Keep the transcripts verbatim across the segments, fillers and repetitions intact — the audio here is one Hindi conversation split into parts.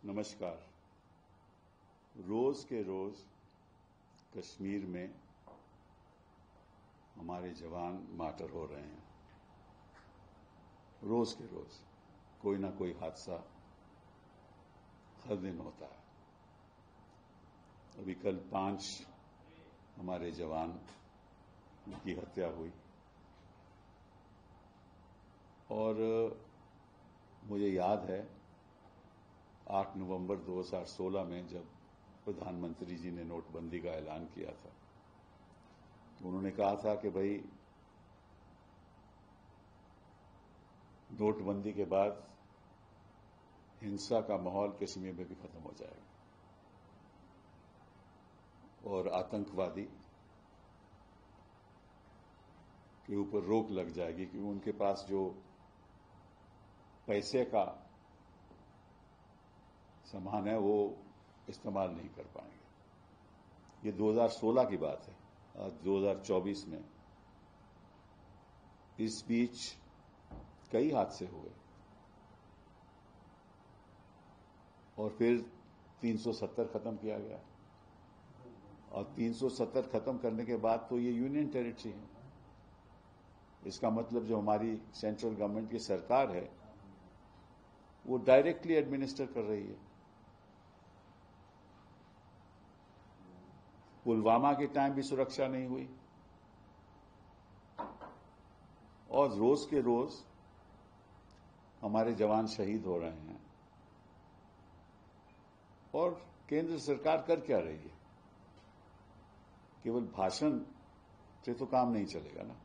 नमस्कार। रोज के रोज कश्मीर में हमारे जवान मार्टर हो रहे हैं। रोज के रोज कोई ना कोई हादसा हर दिन होता है। अभी कल पांच हमारे जवान की हत्या हुई और मुझे याद है आठ नवंबर दो हज़ार सोलह में जब प्रधानमंत्री जी ने नोटबंदी का ऐलान किया था तो उन्होंने कहा था कि भाई नोटबंदी के बाद हिंसा का माहौल कश्मीर में भी खत्म हो जाएगा और आतंकवादी के ऊपर रोक लग जाएगी क्योंकि उनके पास जो पैसे का सामान है वो इस्तेमाल नहीं कर पाएंगे। ये दो हज़ार सोलह की बात है। आज दो हज़ार चौबीस में इस बीच कई हादसे हुए और फिर तीन सौ सत्तर खत्म किया गया और तीन सौ सत्तर खत्म करने के बाद तो ये यूनियन टेरिटरी है। इसका मतलब जो हमारी सेंट्रल गवर्नमेंट की सरकार है वो डायरेक्टली एडमिनिस्टर कर रही है। पुलवामा के टाइम भी सुरक्षा नहीं हुई और रोज के रोज हमारे जवान शहीद हो रहे हैं और केंद्र सरकार कर क्या रही है? केवल भाषण से तो काम नहीं चलेगा ना।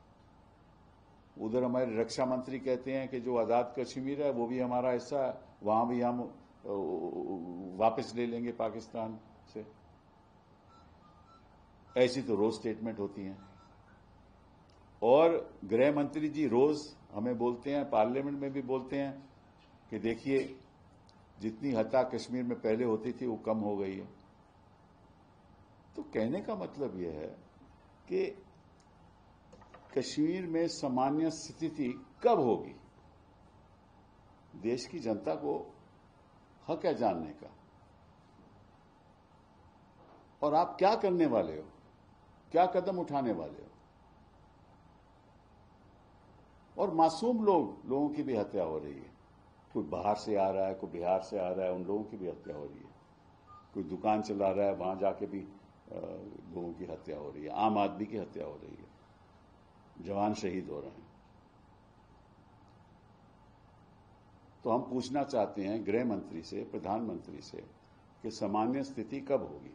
उधर हमारे रक्षा मंत्री कहते हैं कि जो आजाद कश्मीर है वो भी हमारा हिस्सा है, वहां भी हम वापस ले लेंगे पाकिस्तान से। ऐसी तो रोज स्टेटमेंट होती हैं और गृह मंत्री जी रोज हमें बोलते हैं, पार्लियामेंट में भी बोलते हैं कि देखिए जितनी हत्या कश्मीर में पहले होती थी वो कम हो गई है। तो कहने का मतलब यह है कि कश्मीर में सामान्य स्थिति कब होगी? देश की जनता को हक है जानने का। और आप क्या करने वाले हो, क्या कदम उठाने वाले हो? और मासूम लोग लोगों की भी हत्या हो रही है। कोई बाहर से आ रहा है, कोई बिहार से आ रहा है, उन लोगों की भी हत्या हो रही है। कोई दुकान चला रहा है, वहां जाके भी लोगों की हत्या हो रही है। आम आदमी की हत्या हो रही है, जवान शहीद हो रहे हैं। तो हम पूछना चाहते हैं गृह मंत्री से, प्रधानमंत्री से कि सामान्य स्थिति कब होगी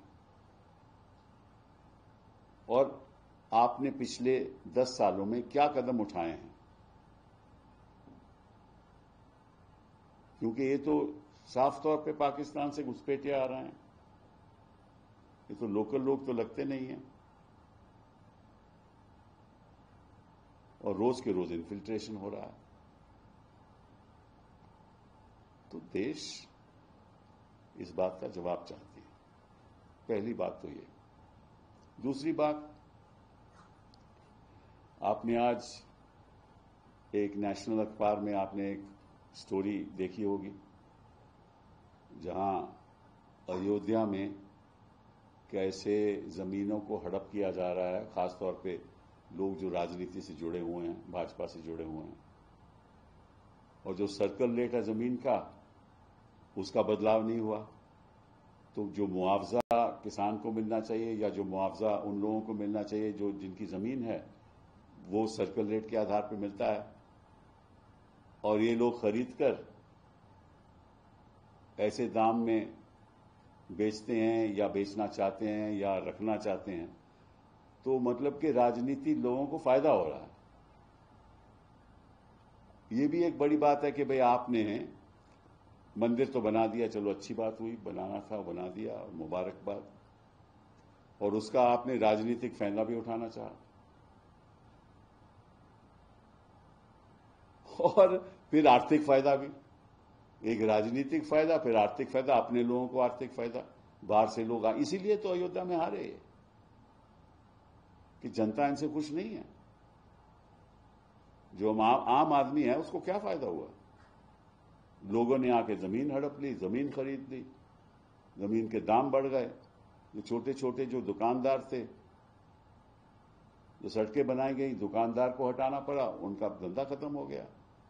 और आपने पिछले दस सालों में क्या कदम उठाए हैं? क्योंकि ये तो साफ तौर पे पाकिस्तान से घुसपैठिए आ रहे हैं। ये तो लोकल लोग तो लगते नहीं हैं और रोज के रोज इन्फिल्ट्रेशन हो रहा है। तो देश इस बात का जवाब चाहती है। पहली बात तो ये। दूसरी बात, आपने आज एक नेशनल अखबार में आपने एक स्टोरी देखी होगी जहां अयोध्या में कैसे जमीनों को हड़प किया जा रहा है, खासतौर पे लोग जो राजनीति से जुड़े हुए हैं, भाजपा से जुड़े हुए हैं। और जो सर्कल रेट है जमीन का, उसका बदलाव नहीं हुआ। तो जो मुआवजा किसान को मिलना चाहिए या जो मुआवजा उन लोगों को मिलना चाहिए जो जिनकी जमीन है, वो सर्कल रेट के आधार पर मिलता है और ये लोग खरीद कर ऐसे दाम में बेचते हैं या बेचना चाहते हैं या रखना चाहते हैं। तो मतलब कि राजनीति लोगों को फायदा हो रहा है। ये भी एक बड़ी बात है कि भाई आपने मंदिर तो बना दिया, चलो अच्छी बात हुई, बनाना था बना दिया, मुबारकबाद। और उसका आपने राजनीतिक फायदा भी उठाना चाहा और फिर आर्थिक फायदा भी। एक राजनीतिक फायदा, फिर आर्थिक फायदा, अपने लोगों को आर्थिक फायदा, बाहर से लोग। इसीलिए तो अयोध्या में हारे कि जनता इनसे खुश नहीं है। जो आम आदमी है उसको क्या फायदा हुआ? लोगों ने आके जमीन हड़प ली, जमीन खरीद ली, जमीन के दाम बढ़ गए। जो छोटे छोटे जो दुकानदार थे, जो सड़कें बनाई गई, दुकानदार को हटाना पड़ा, उनका धंधा खत्म हो गया।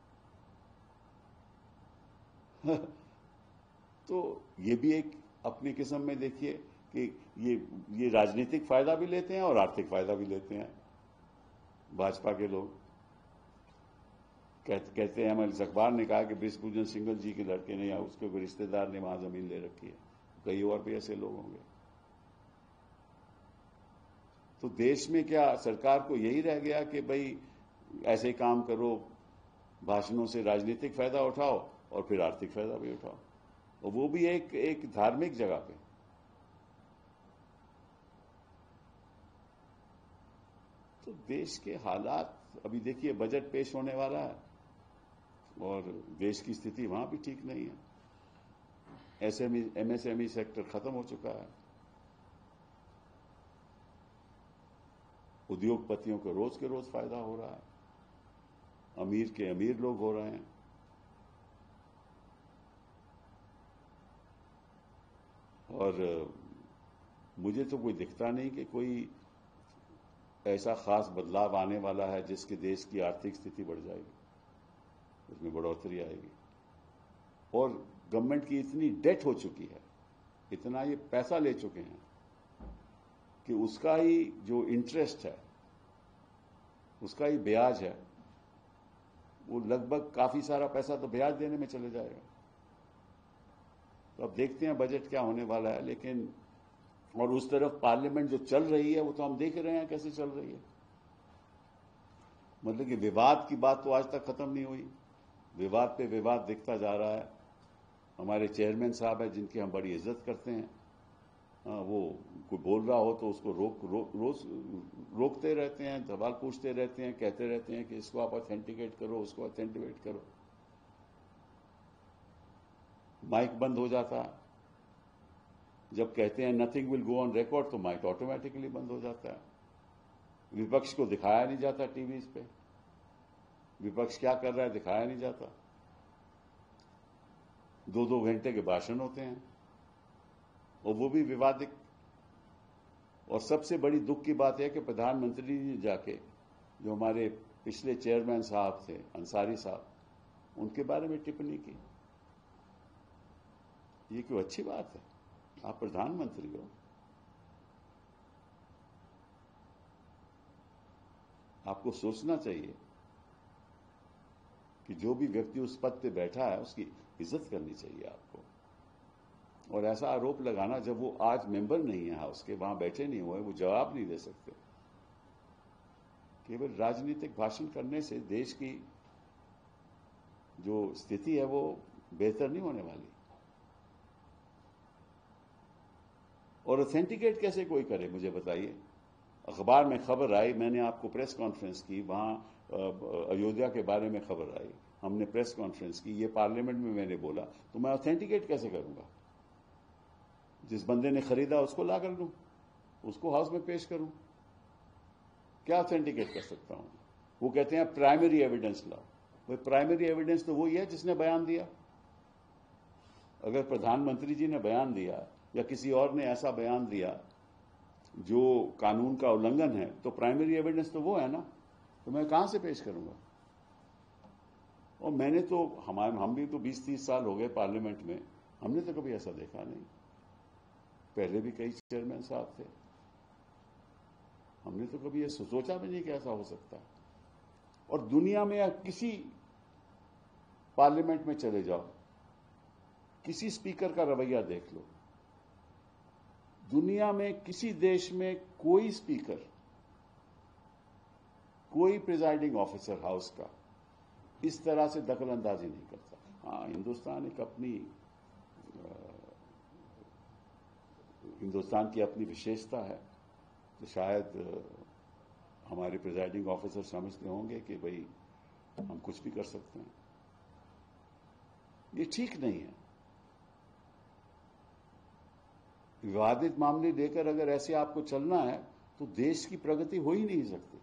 तो ये भी एक अपनी किस्म में देखिए कि ये ये राजनीतिक फायदा भी लेते हैं और आर्थिक फायदा भी लेते हैं भाजपा के लोग। कहते, कहते हैं, हमारे अखबार ने कहा कि बृजभूषण सिंघल जी के लड़के ने या उसके कोई रिश्तेदार ने वहां जमीन ले रखी है। कई और भी ऐसे लोग होंगे। तो देश में क्या सरकार को यही रह गया कि भाई ऐसे काम करो, भाषणों से राजनीतिक फायदा उठाओ और फिर आर्थिक फायदा भी उठाओ, और वो भी एक एक धार्मिक जगह पे। तो देश के हालात, अभी देखिए बजट पेश होने वाला है और देश की स्थिति वहां भी ठीक नहीं है। एसएमई एमएसएमई सेक्टर खत्म हो चुका है। उद्योगपतियों को रोज के रोज फायदा हो रहा है, अमीर के अमीर लोग हो रहे हैं। और मुझे तो कोई दिखता नहीं कि कोई ऐसा खास बदलाव आने वाला है जिसके देश की आर्थिक स्थिति बढ़ जाएगी, उसमें बढ़ोतरी आएगी। और गवर्नमेंट की इतनी डेट हो चुकी है, इतना ये पैसा ले चुके हैं कि उसका ही जो इंटरेस्ट है, उसका ही ब्याज है, वो लगभग काफी सारा पैसा तो ब्याज देने में चले जाएगा। तो अब देखते हैं बजट क्या होने वाला है। लेकिन और उस तरफ पार्लियामेंट जो चल रही है वो तो हम देख रहे हैं कैसे चल रही है। मतलब कि विवाद की बात तो आज तक खत्म नहीं हुई, विवाद पे विवाद दिखता जा रहा है। हमारे चेयरमैन साहब हैं जिनकी हम बड़ी इज्जत करते हैं, हाँ, वो कोई बोल रहा हो तो उसको रोक रो, रोज रोकते रहते हैं, सवाल पूछते रहते हैं, कहते रहते हैं कि इसको आप ऑथेंटिकेट करो, उसको ऑथेंटिकेट करो। माइक बंद हो जाता, जब कहते हैं nothing will go on record तो माइक ऑटोमेटिकली बंद हो जाता है। विपक्ष को दिखाया नहीं जाता टीवी पे, विपक्ष क्या कर रहा है दिखाया नहीं जाता। दो दो घंटे के भाषण होते हैं और वो भी विवादित। और सबसे बड़ी दुख की बात है कि प्रधानमंत्री ने जाके जो हमारे पिछले चेयरमैन साहब थे, अंसारी साहब, उनके बारे में टिप्पणी की। ये क्यों अच्छी बात है? आप प्रधानमंत्री हो, आपको सोचना चाहिए कि जो भी व्यक्ति उस पद पे बैठा है उसकी इज्जत करनी चाहिए आपको। और ऐसा आरोप लगाना, जब वो आज मेंबर नहीं है हाउस के, वहां बैठे नहीं हुए, वो जवाब नहीं दे सकते, केवल राजनीतिक भाषण करने से देश की जो स्थिति है वो बेहतर नहीं होने वाली। और ऑथेंटिकेट कैसे कोई करे मुझे बताइए। अखबार में खबर आई, मैंने आपको प्रेस कॉन्फ्रेंस की, वहां अयोध्या के बारे में खबर आई, हमने प्रेस कॉन्फ्रेंस की, ये पार्लियामेंट में मैंने बोला, तो मैं ऑथेंटिकेट कैसे करूंगा? जिस बंदे ने खरीदा उसको ला कर लूं, उसको हाउस में पेश करूं, क्या ऑथेंटिकेट कर सकता हूं? वो कहते हैं प्राइमरी एविडेंस लाओ। वो प्राइमरी एविडेंस तो वही है जिसने बयान दिया। अगर प्रधानमंत्री जी ने बयान दिया या किसी और ने ऐसा बयान दिया जो कानून का उल्लंघन है, तो प्राइमरी एविडेंस तो वो है ना, तो मैं कहां से पेश करूंगा? और मैंने तो हमारे हम भी तो बीस तीस साल हो गए पार्लियामेंट में, हमने तो कभी ऐसा देखा नहीं। पहले भी कई चेयरमैन साहब थे, हमने तो कभी ये सोचा भी नहीं कि ऐसा हो सकता है। और दुनिया में या किसी पार्लियामेंट में चले जाओ, किसी स्पीकर का रवैया देख लो, दुनिया में किसी देश में कोई स्पीकर, कोई प्रिजाइडिंग ऑफिसर हाउस का इस तरह से दखल अंदाजी नहीं करता। हाँ, हिंदुस्तान एक अपनी हिंदुस्तान की अपनी विशेषता है, तो शायद हमारे प्रिजाइडिंग ऑफिसर समझते होंगे कि भाई हम कुछ भी कर सकते हैं। ये ठीक नहीं है। विवादित मामले लेकर अगर ऐसे आपको चलना है तो देश की प्रगति हो ही नहीं सकती।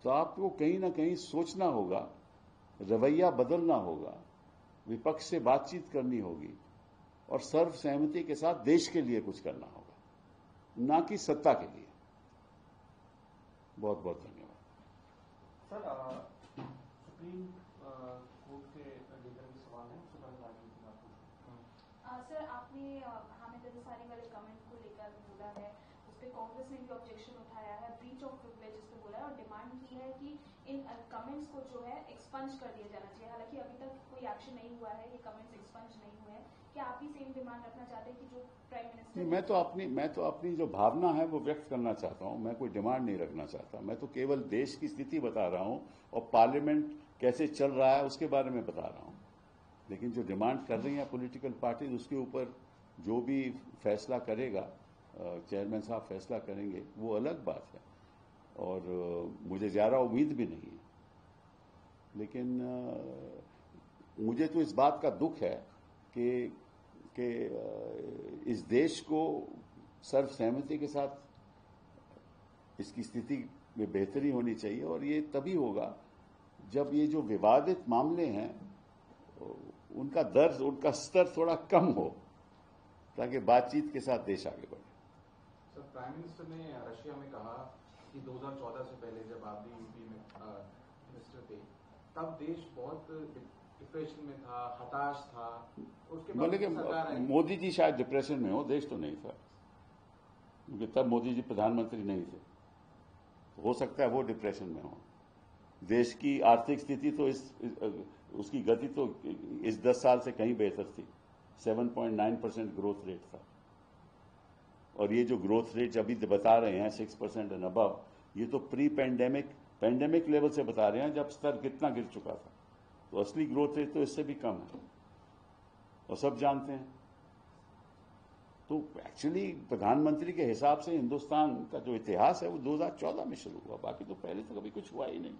तो आपको कहीं ना कहीं सोचना होगा, रवैया बदलना होगा, विपक्ष से बातचीत करनी होगी और सर्वसहमति के साथ देश के लिए कुछ करना होगा, ना कि सत्ता के लिए। बहुत बहुत धन्यवाद। सर, सुप्रीम कोर्ट के लेकर भी सवाल है, उसके बाद राजनीति बात पूछूं। सर, आपने हामिद अंसारी वाले कमेंट को लेकर बोला है, उस पर कांग्रेस ने भी ऑब्जेक्शन उठाया है, ब्रीच ऑफ प्रिविलेजेस पे बोला है और डिमांड की है कि इन कमेंट्स को जो है एक्सपंज कर दिया जाना चाहिए। हालांकि अभी तक कोई एक्शन नहीं हुआ है, ये कमेंट्स एक्सपंज नहीं हुए हैं। क्या आप भी सेम डिमांड रखना चाहते हैं कि जो प्राइम मिनिस्टर? नहीं, मैं तो अपनी मैं तो अपनी जो भावना है वो व्यक्त करना चाहता हूं। मैं कोई डिमांड नहीं रखना चाहता। मैं तो केवल देश की स्थिति बता रहा हूं और पार्लियामेंट कैसे चल रहा है उसके बारे में बता रहा हूं। लेकिन जो डिमांड कर रही है पॉलिटिकल पार्टीज, उसके ऊपर जो भी फैसला करेगा चेयरमैन साहब फैसला करेंगे, वो अलग बात है और मुझे ज्यादा उम्मीद भी नहीं है। लेकिन मुझे तो इस बात का दुख है कि कि इस देश को सर्वसहमति के साथ इसकी स्थिति में बेहतरी होनी चाहिए और ये तभी होगा जब ये जो विवादित मामले हैं उनका दर्ज, उनका स्तर थोड़ा कम हो, ताकि बातचीत के साथ देश आगे बढ़े। सर, प्राइम मिनिस्टर ने रशिया में कहा कि दो हज़ार चौदह से पहले जब आप भी यूपी में मिनिस्टर थे, तब देश बहुत डिप्रेशन में था, हताश था। उसके बोले कि मोदी जी शायद डिप्रेशन में हो, देश तो नहीं था, क्योंकि तब मोदी जी प्रधानमंत्री नहीं थे। हो सकता है वो डिप्रेशन में हो। देश की आर्थिक स्थिति तो इस, इस उसकी गति तो इस दस साल से कहीं बेहतर थी। सात पॉइंट नौ परसेंट ग्रोथ रेट था और ये जो ग्रोथ रेट अभी बता रहे हैं सिक्स परसेंट एंड अबव, ये तो प्री पैंडेमिक पैंडेमिक लेवल से बता रहे हैं, जब स्तर कितना गिर चुका था। तो असली ग्रोथ रेट तो इससे भी कम है और सब जानते हैं। तो एक्चुअली प्रधानमंत्री के हिसाब से हिंदुस्तान का जो इतिहास है वो दो हज़ार चौदह में शुरू हुआ, बाकी तो पहले तो कभी कुछ हुआ ही नहीं।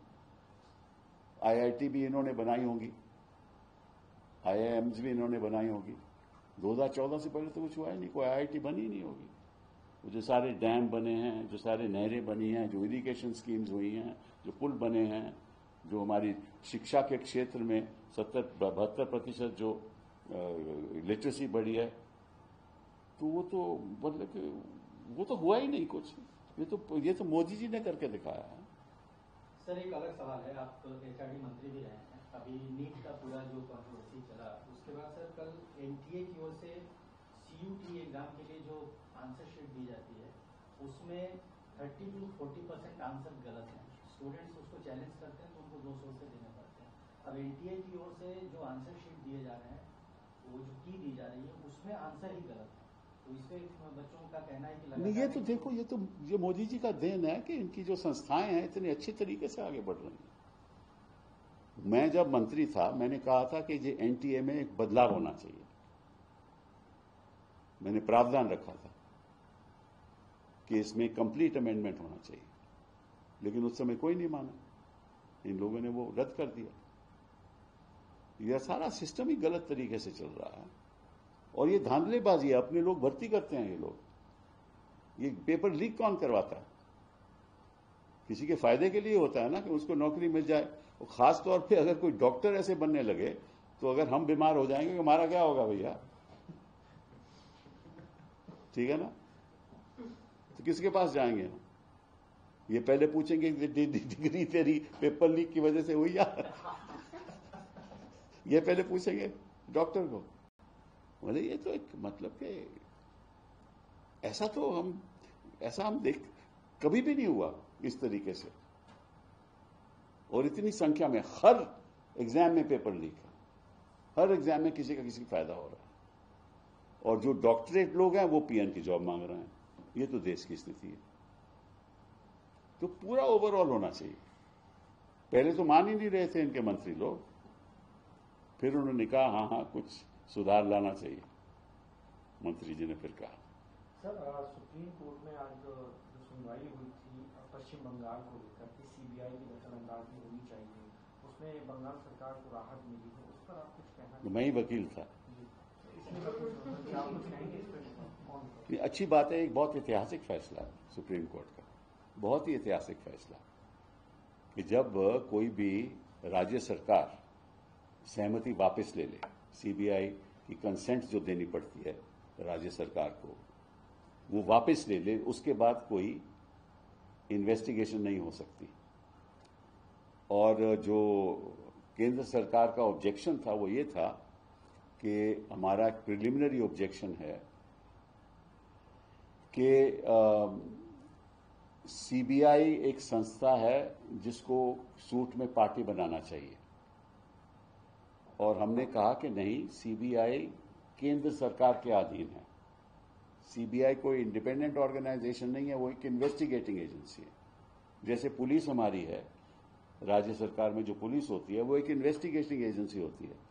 आईआईटी भी इन्होंने बनाई होंगी, आईआईएम्स भी इन्होंने बनाई होगी। दो हज़ार चौदह से पहले तो कुछ हुआ ही नहीं, कोई आईआईटी बनी ही नहीं होगी। वो जो सारे डैम बने हैं, जो सारे नहरें बनी हैं, जो इरिगेशन स्कीम्स हुई हैं, जो पुल बने हैं, जो हमारी शिक्षा के क्षेत्र में सत्तर बहत्तर प्रतिशत जो लिटरेसी बढ़ी है, तो वो तो मतलब कि वो तो हुआ ही नहीं कुछ। ये तो ये तो मोदी जी ने करके दिखाया है। सर, एक अलग सवाल है, आप एचआरडी मंत्री भी रहे हैं। अभी नीट का पूरा जो कंट्रोवर्सी चला, उसके बाद सर कल एनटीए की ओर से सीयूटी एग्जाम के लिए जो आंसर शीट दी जाती है, उसमें तीस टू चालीस परसेंट आंसर गलत हैं। स्टूडेंट्स उसको चैलेंज करते हैं तो उनको दो सौ से देने पड़ते हैं। अब एनटीए की ओर से जो आंसर शीट दिए जा रहे हैं, वो जो की दी जा रही है, उसमें आंसर ही गलत है। तो इस पे बच्चों का कहना है कि नहीं, ये तो देखो, ये तो ये मोदी जी का देन है कि इनकी जो संस्थाएं हैं इतने अच्छे तरीके से आगे बढ़ रही हैं। मैं जब मंत्री था, मैंने कहा था कि ये एनटीए में एक बदलाव होना चाहिए। मैंने प्रावधान रखा था कि इसमें कंप्लीट अमेंडमेंट होना चाहिए, लेकिन उस समय कोई नहीं माना। इन लोगों ने वो रद्द कर दिया। यह सारा सिस्टम ही गलत तरीके से चल रहा है और ये धांधलेबाजी है। अपने लोग भर्ती करते हैं ये लोग। ये पेपर लीक कौन करवाता है? किसी के फायदे के लिए होता है ना, कि उसको नौकरी मिल जाए। और खास तौर पे अगर कोई डॉक्टर ऐसे बनने लगे, तो अगर हम बीमार हो जाएंगे, हमारा क्या होगा भैया? ठीक है ना? तो किसके पास जाएंगे हम? ये पहले पूछेंगे डिग्री तेरी पेपर लीक की वजह से हुई या? ये पहले पूछेंगे डॉक्टर को। मतलब ये तो एक मतलब कि ऐसा तो हम ऐसा हम देख कभी भी नहीं हुआ इस तरीके से, और इतनी संख्या में हर एग्जाम में पेपर लीक है। हर एग्जाम में किसी का किसी फायदा हो रहा है, और जो डॉक्टरेट लोग हैं वो पीएन की जॉब मांग रहे हैं। ये तो देश की स्थिति है। तो पूरा ओवरऑल होना चाहिए। पहले तो मान ही नहीं रहे थे इनके मंत्री लोग, फिर उन्होंने कहा हाँ हाँ कुछ सुधार लाना चाहिए। मंत्री जी ने फिर कहा। सर, सुप्रीम कोर्ट में आज जो सुनवाई हुई थी पश्चिम बंगाल को लेकर कि सीबीआई की दखलअंदाजी होनी चाहिए, उसमें बंगाल सरकार को राहत मिली है, उस पर आप कुछ कहना? मैं ही वकील था। इसमें आप कुछ कहेंगे इस पर? अच्छी बात है। एक बहुत ऐतिहासिक फैसला है सुप्रीम कोर्ट का, बहुत ही ऐतिहासिक फैसला, कि जब कोई भी राज्य सरकार सहमति वापस ले ले, सीबीआई की कंसेंट जो देनी पड़ती है राज्य सरकार को, वो वापस ले ले, उसके बाद कोई इन्वेस्टिगेशन नहीं हो सकती। और जो केंद्र सरकार का ऑब्जेक्शन था वो ये था कि हमारा प्रिलिमिनरी ऑब्जेक्शन है कि सीबीआई एक संस्था है जिसको सूट में पार्टी बनाना चाहिए, और हमने कहा कि नहीं, सीबीआई केंद्र सरकार के अधीन है। सीबीआई कोई इंडिपेंडेंट ऑर्गेनाइजेशन नहीं है, वो एक इन्वेस्टिगेटिंग एजेंसी है। जैसे पुलिस हमारी है, राज्य सरकार में जो पुलिस होती है वो एक इन्वेस्टिगेटिंग एजेंसी होती है,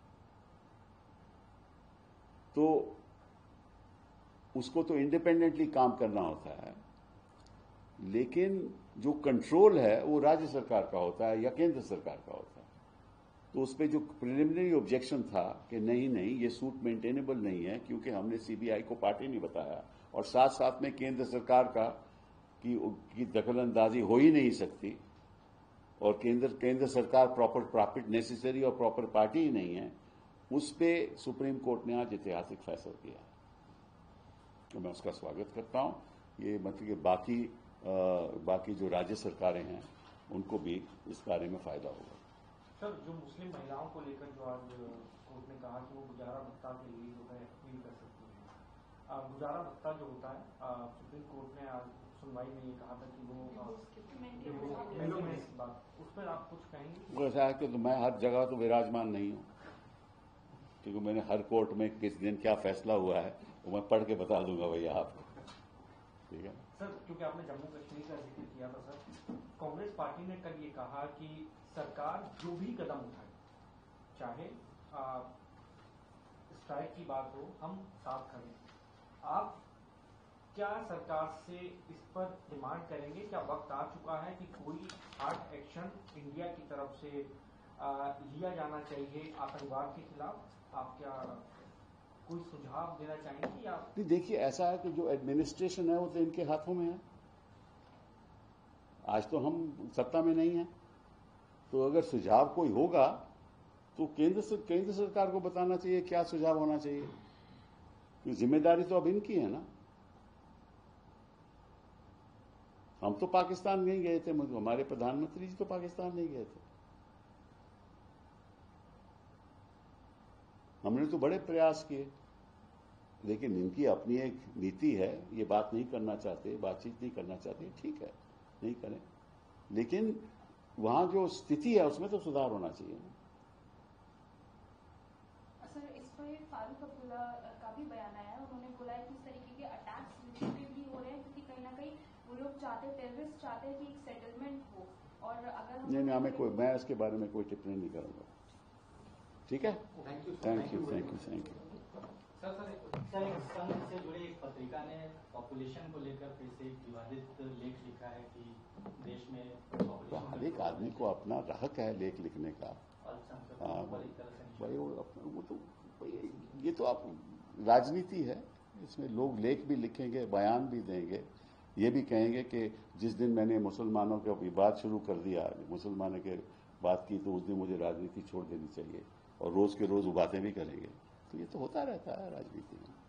तो उसको तो इंडिपेंडेंटली काम करना होता है, लेकिन जो कंट्रोल है वो राज्य सरकार का होता है या केंद्र सरकार का होता है। तो उस पर जो प्रिलिमिनरी ऑब्जेक्शन था कि नहीं नहीं ये सूट मेंटेनेबल नहीं है, क्योंकि हमने सीबीआई को पार्टी नहीं बताया, और साथ साथ में केंद्र सरकार का की, की दखलंदाजी हो ही नहीं सकती, और केंद्र केंद्र सरकार प्रॉपर प्रॉफिट नेसेसरी और प्रॉपर पार्टी ही नहीं है, उस पे सुप्रीम कोर्ट ने आज ऐतिहासिक फैसला किया। तो मैं उसका स्वागत करता हूं। ये मतलब कि बाकी आ, बाकी जो राज्य सरकारें हैं उनको भी इस बारे में फायदा होगा। सर, जो मुस्लिम महिलाओं को लेकर जो आज कोर्ट ने कहा कि वो गुजारा भत्ता के लिए जो है अपील कर सकती है, गुजारा भत्ता जो होता है, सुप्रीम कोर्ट ने आज सुनवाई में ये कहा था कि वो बात, उस पर आप कुछ कहेंगे? ऐसा है कि तो मैं हर जगह तो विराजमान नहीं हूँ, क्योंकि मैंने हर कोर्ट में किस दिन क्या फैसला हुआ है वो मैं पढ़ के बता दूंगा भैया आपको, ठीक है सर। क्योंकि आपने जम्मू कश्मीर का जिक्र किया था सर, कांग्रेस पार्टी ने कल ये कहा कि सरकार जो भी कदम उठाए, चाहे स्ट्राइक की बात हो, हम साथ खड़े। आप क्या सरकार से इस पर डिमांड करेंगे? क्या वक्त आ चुका है कि कोई हार्ड एक्शन इंडिया की तरफ से आ, लिया जाना चाहिए आतंकवाद के खिलाफ? आप क्या कोई सुझाव देना चाहेंगे? या देखिए, ऐसा है कि जो एडमिनिस्ट्रेशन है वो तो इनके हाथों में है। आज तो हम सत्ता में नहीं है, तो अगर सुझाव कोई होगा तो केंद्र से केंद्र सरकार को बताना चाहिए क्या सुझाव होना चाहिए, तो जिम्मेदारी तो अब इनकी है ना। हम तो पाकिस्तान नहीं गए थे, हमारे प्रधानमंत्री जी तो पाकिस्तान नहीं गए थे। हमने तो बड़े प्रयास किए, लेकिन इनकी अपनी एक नीति है, ये बात नहीं करना चाहते, बातचीत नहीं करना चाहते, ठीक है, नहीं करें, लेकिन वहां जो स्थिति है उसमें तो सुधार होना चाहिए ना। सर, इस पर फारूक अब्दुल्ला का भी बयान आया है। उन्होंने बोला है कि इस तरीके के अटैक्स रिपीटेडली हो रहे हैं क्योंकि कहीं ना कहीं वो लोग चाहते, टेररिस्ट चाहते हैं कि एक सेटलमेंट हो, और अगर हम नहीं नहीं हमें कोई, मैं इसके बारे में कोई टिप्पणी नहीं करूंगा, ठीक है। Thank you thank you thank you thank you sir sir sir एक संघ से जुड़े एक पत्रिका ने पॉपुलेशन को लेकर फिर से एक विवादित लेख लिखा है कि देश में तो हर एक आदमी को अपना हक है लेख लिखने का। हाँ भाई, वो अपना वो तो भाई, ये तो आप राजनीति है, इसमें लोग लेख भी लिखेंगे, बयान भी देंगे, ये भी कहेंगे कि जिस दिन मैंने मुसलमानों के विवाद शुरू कर दिया, मुसलमानों के बात की, तो उस दिन मुझे राजनीति छोड़ देनी चाहिए, और रोज के रोज वो बातें भी करेंगे। तो ये तो होता रहता है राजनीति में।